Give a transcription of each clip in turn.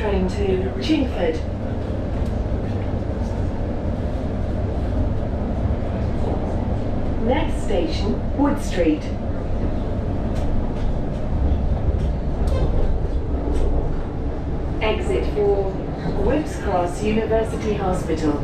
train to Chingford. Next station, Wood Street. Exit for Whipps Cross University Hospital.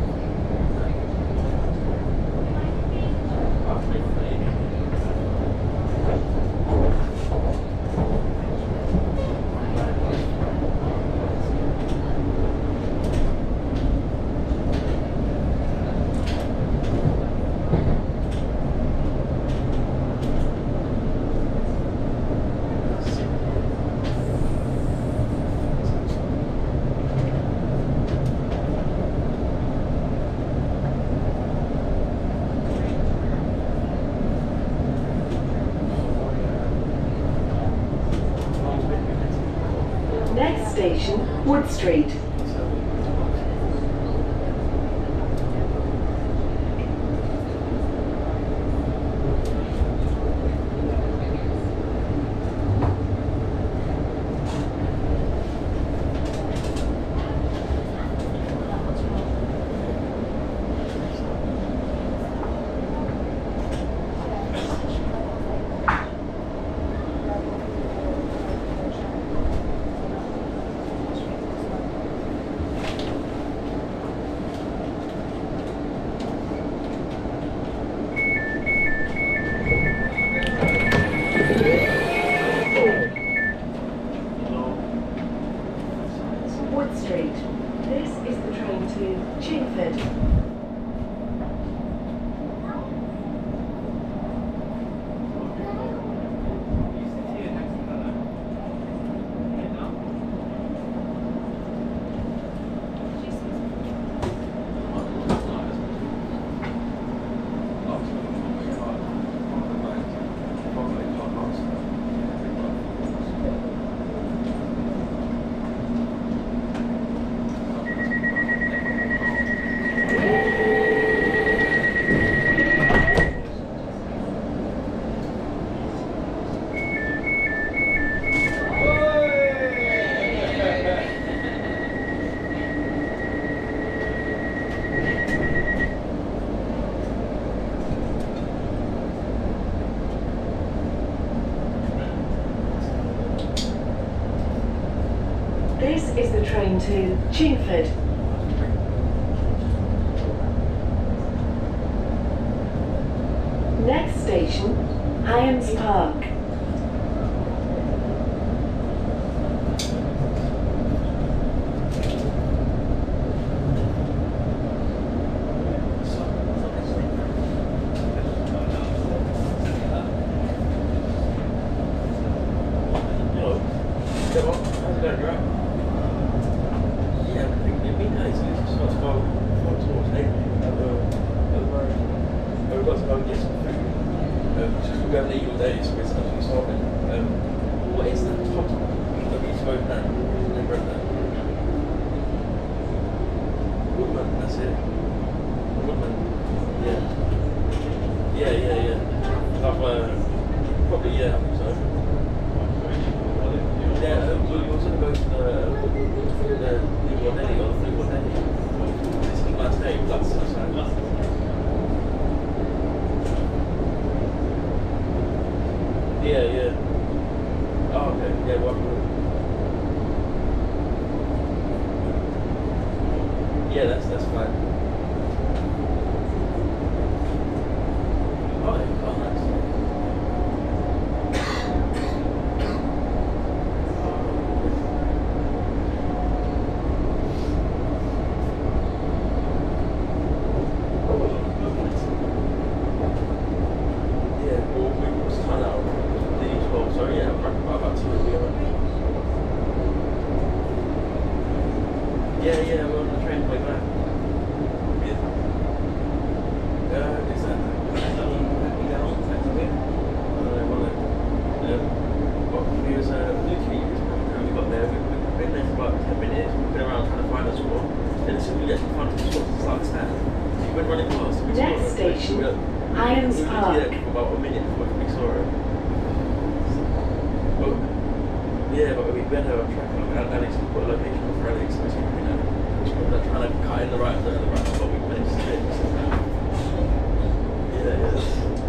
Next station, Wood Street. Wood Street. This is the train to Chingford. This is the train to Chingford. Next station, Hyams Park. What is that top that we spoke now? Woodman, that's it. Woodman. Yeah. I've probably, I think so. Yeah, we were going to go to the Blue Bonelli or the Blue Bonelli. This is the last day, that's right. Yeah. Oh, okay. Yeah, yeah, that's fine. Oh, nice. Yeah, we're on the train way back. Is that he was literally, when we got there, we've been there for about 10 minutes, we've been around trying to find a spot, and as soon as we actually found a spot, it's like stand. We went running past, we saw Next station, Hyams Park. We were there for about a minute before we saw her. Yeah, but we went over a track and Alex put a location for Alex, so we're trying to cut in the right spot. We managed to do it. Yeah, yes.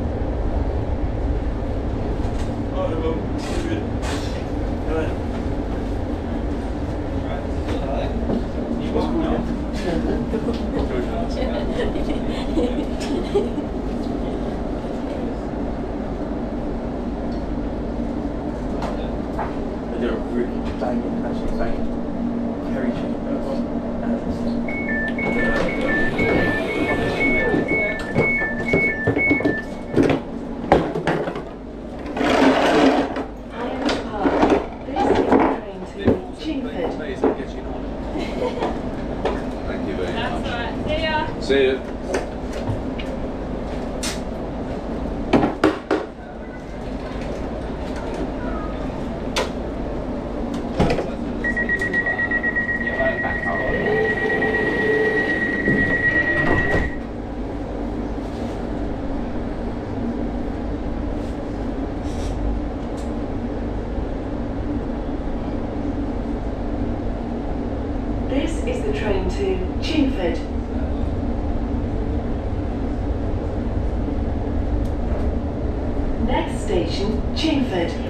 Oh, no, it's good. Alright. What's They're really banging, actually banging. Carry Thank you very much. That's all right. See ya. This is the train to Chingford. Next station, Chingford.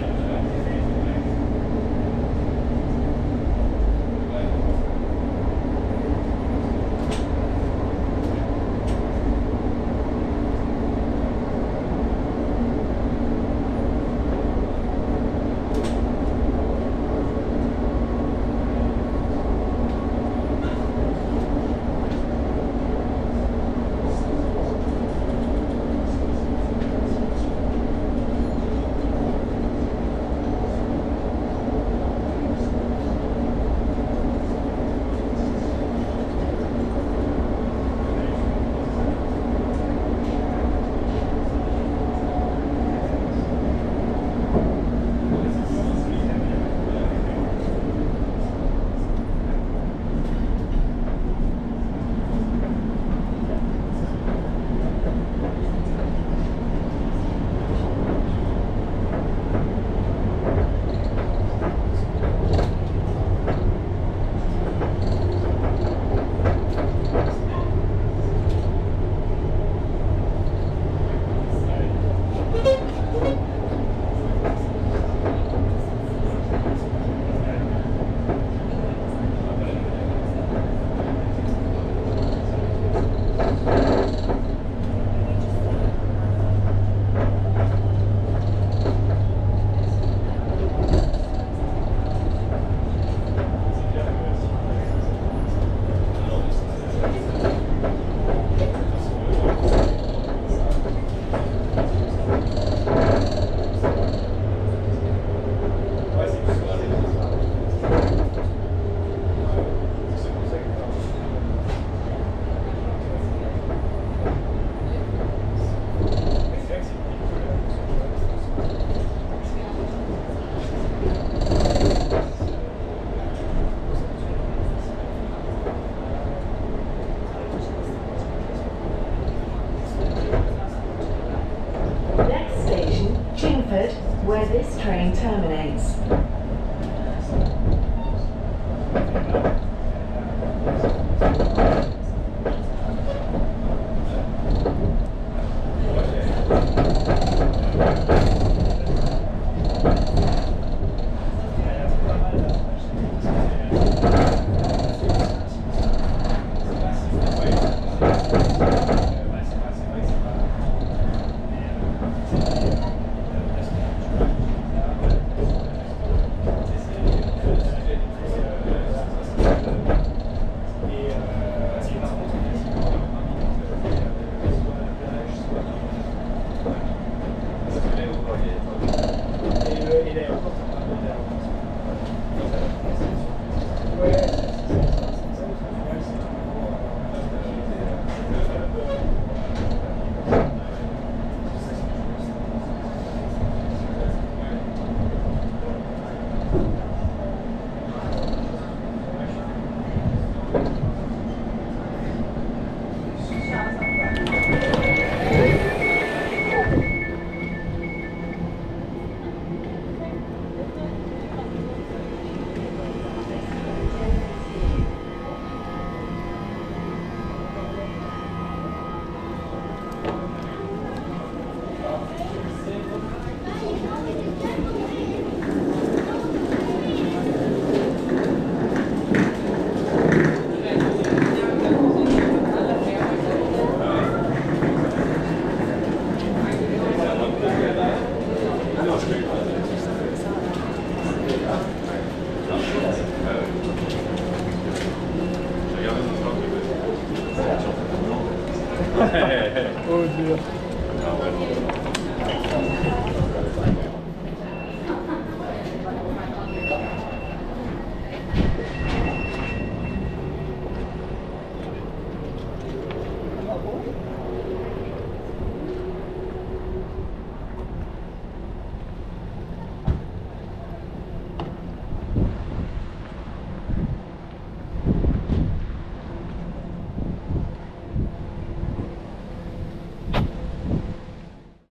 Where this train terminates. Oddio. No, bueno.